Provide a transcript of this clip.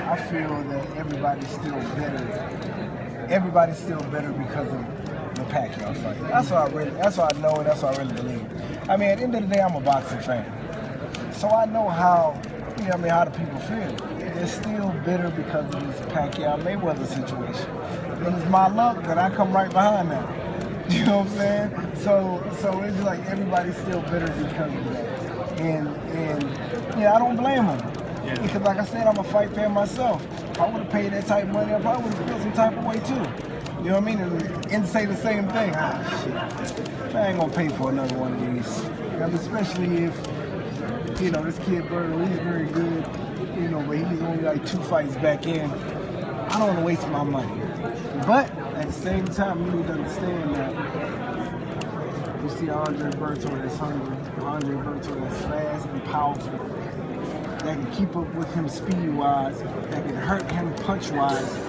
I feel that everybody's still better. Everybody's still better because of the Pacquiao fight. That's what I know, and that's what I really believe. I mean, at the end of the day, I'm a boxing fan. So I know how, how the people feel. They're still bitter because of this Pacquiao Mayweather situation. And it's my luck that I come right behind that. You know what I'm saying? So it's just like everybody's still bitter because of that. And I don't blame them. Yeah. Because like I said, I'm a fight fan myself. If I would have paid that type of money, I probably would have felt some type of way too. You know what I mean? And say the same thing. Shit. I ain't gonna pay for another one of these. Especially if, this kid Berto, he's very good, but he's only like 2 fights back in. I don't want to waste my money. But at the same time, you need to understand that you see Andre Berto that's hungry, Andre Berto that's fast and powerful, that can keep up with him speed-wise, that can hurt him punch-wise.